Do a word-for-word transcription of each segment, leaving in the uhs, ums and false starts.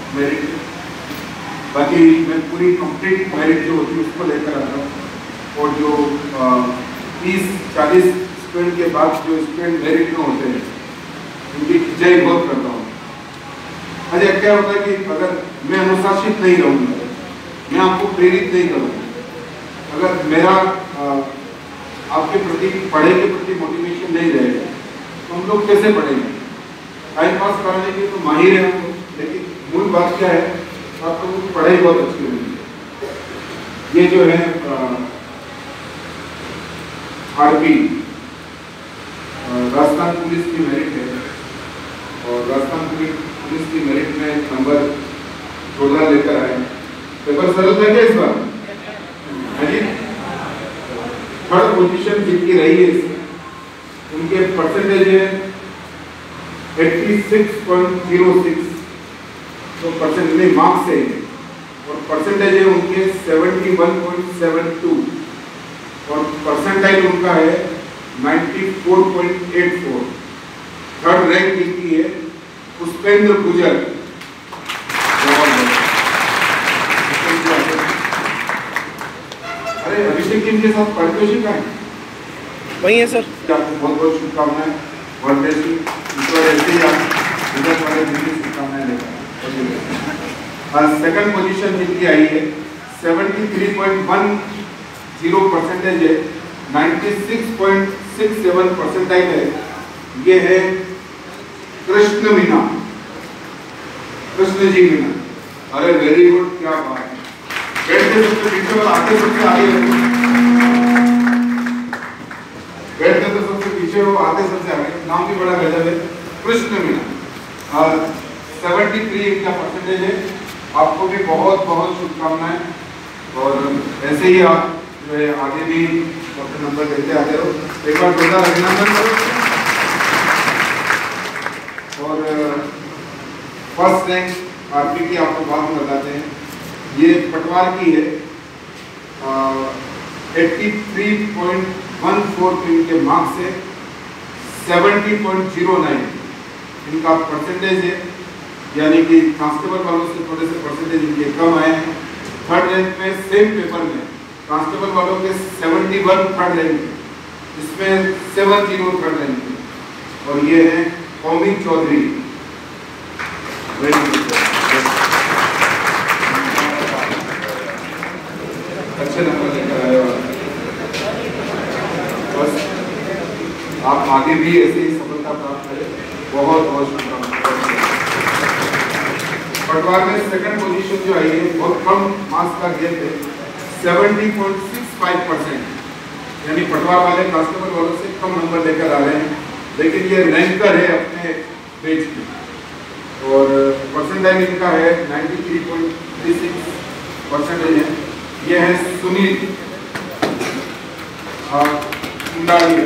Merit, बाकी मैं पूरी कंप्लीट मेरिट जो होती है उसको लेकर आता हूँ। और जो तीस चालीस स्टूडेंट के बाद जो स्टूडेंट मेरिट में होते हैं उनकी खिंचाई बहुत करता हूँ। अच्छा, क्या होता है कि अगर मैं अनुशासित नहीं रहूँगा, मैं आपको प्रेरित नहीं करूँगा, अगर मेरा आ, आपके प्रति पढ़ाई के प्रति मोटिवेशन नहीं रहेगा तो हम लोग कैसे पढ़ेंगे? टाइम पास कराने के तो माहिर हैं हम, लेकिन मूल बात क्या है, आप लोगों की पढ़ाई बहुत अच्छी होगी। ये जो है आरपी राजस्थान पुलिस की मेरिट है और राजस्थान पुलिस की मेरिट में नंबर चौदह लेकर आए। पेपर सरल था क्या इस बार? थर्ड पोजीशन जिनकी रही है, उनके परसेंटेज है छियासी पॉइंट ज़ीरो सिक्स, तो परसेंट में मार्क्स है और परसेंटेज है उनके इकहत्तर पॉइंट सात दो और परसेंटाइल उनका है चौरानवे पॉइंट आठ चार। थर्ड रैंक जिनकी है पुष्पेंद्र गुजर। अरे अभिषेक इनके साथ पारितोषिक है वही है सर। आपको बहुत बहुत शुभकामनाएं। वर्ल्ड ऐसे ही आप रिजल्ट वाले दिन की शुभकामनाएं लेकर। सेकंड पोजीशन जिनकी आई है तिहत्तर पॉइंट दस परसेंटेज है, छियानवे पॉइंट सड़सठ परसेंटाइल है। ये है कृष्ण मीना, कृष्ण जी मीना। अरे वेरी गुड, क्या बात है। बैठते सबसे पीछे और आते सबसे आगे, बैठते तो सबसे पीछे हो, आते सबसे आगे। नाम भी बड़ा गजब है, कृष्ण मीना। और तिहत्तर इनका परसेंटेज है। आपको भी बहुत बहुत शुभकामनाएं और ऐसे ही आप जो है आगे भी अपने नंबर देते आते रहो। एक बार जोरदार अभिनंदन करो। और फर्स्ट रैंक आरपी की आपको बात बताते हैं, ये पटवार की है। तिरासी पॉइंट चौदह इनके मार्क्स है, सत्तर पॉइंट ज़ीरो नौ इनका परसेंटेज है, यानी कि कांस्टेबल वालों से थोड़े से परसेंटेज इनके कम आए हैं। थर्ड रैंक में सेम पेपर में कांस्टेबल वालों के इकहत्तर थर्ड रैंक, इसमें सत्तर थर्ड रैंक। और ये है कौमी चौधरी। अच्छे नंबर लेकर आए हो, बस आप आगे भी ऐसे ही सफलता प्राप्त करें। बहुत बहुत शुभकामनाएं। पटवार में सेकंड पोजीशन जो आई है, बहुत कम मार्क्स का गैप है, सत्तर पॉइंट पैंसठ परसेंट, यानी पटवार वाले कांस्टेबल वालों से कम नंबर लेकर आ रहे हैं, लेकिन ये रैंकर है अपने पेज में। और परसेंटाइल इनका है तिरानवे पॉइंट छत्तीस परसेंटेज है। ये है सुनील कुंडालिया।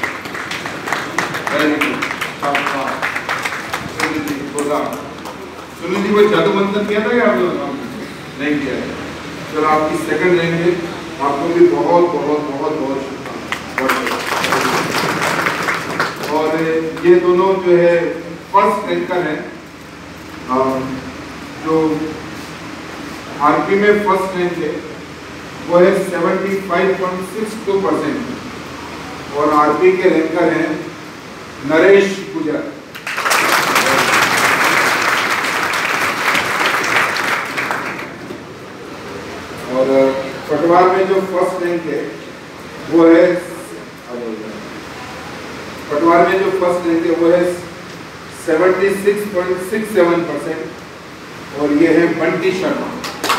सुनील जी को जादू मंथन किया था क्या आप लोग? नहीं किया है। चलो आपकी सेकंड रैंक है, आपको भी बहुत बहुत बहुत बहुत शुभकामनाएं। और ये दोनों जो है फर्स्ट रैंकर हैं। जो आरपी में फर्स्ट रैंक है वो है पचहत्तर पॉइंट बासठ परसेंट और आरपी के रैंकर हैं नरेश गुजर। और पटवार में जो फर्स्ट रैंक है वो है पटवार में जो फर्स्ट रैंक है वो है छिहत्तर पॉइंट सड़सठ परसेंट और ये है बंटी शर्मा।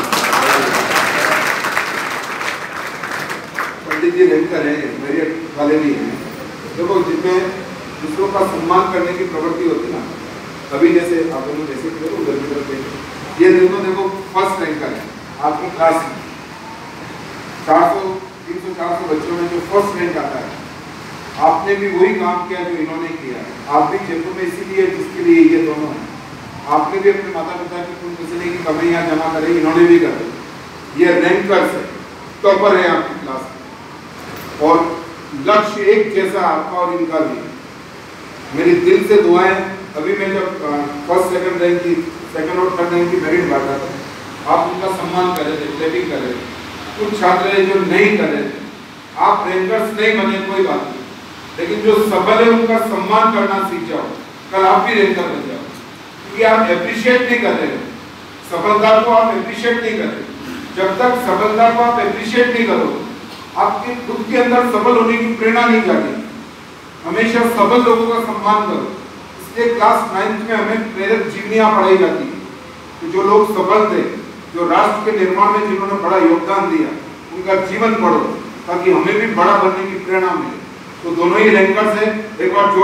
पंडित जी रैंकर है, मेरे वाले भी हैं। देखो, जिनमें दूसरों का सम्मान करने की प्रवृत्ति होती है ना, अभी जैसे आप लोग जैसे उधर उधर ये देखो देखो फर्स्ट रैंकर है आपकी क्लास में। चार सौ तीन सौ चार सौ बच्चों में जो फर्स्ट रैंक आता है, आपने भी वही काम किया जो इन्होंने किया है। आप भी जयपुर में इसीलिए जिसके लिए ये दोनों हैं। आपने भी अपने माता पिता की कुल पिछले की कमाइयाँ जमा करी, इन्होंने भी कर दी। ये रैंकर्स है, टॉपर है आपकी क्लास में और लक्ष्य एक जैसा आपका और इनका भी। मेरी दिल से दुआएं। अभी मैं जब फर्स्ट सेकंड रैंक की सेकंड और थर्ड रैंक की मेरिट बांटा था, आप उनका सम्मान कर रहे थे, क्लैपिंग कर रहे थे। कुछ छात्र है जो नहीं कर रहे थे, आप रैंकर्स नहीं बने कोई बात नहीं, लेकिन जो सफल है उनका सम्मान करना सीख जाओ, कल आप भी रैंकर बन जाओ, क्योंकि आप एप्रिशिएट नहीं कर रहे हो सफलता को, आप एप्रिशिएट नहीं कर रहे। जब तक सफलता को आप एप्रिशिएट नहीं करो, आपके खुद के अंदर सफल होने की प्रेरणा नहीं जागेगी। हमेशा सफल लोगों का सम्मान करो। इसलिए क्लास नाइन्थ में हमें प्रेरक जीवनियां पढ़ाई जाती है, तो जो लोग सफल थे, जो राष्ट्र के निर्माण में जिन्होंने बड़ा योगदान दिया, उनका जीवन पढ़ो ताकि हमें भी बड़ा बनने की प्रेरणा मिले। तो दोनों ही रैंकर्स है, एक बार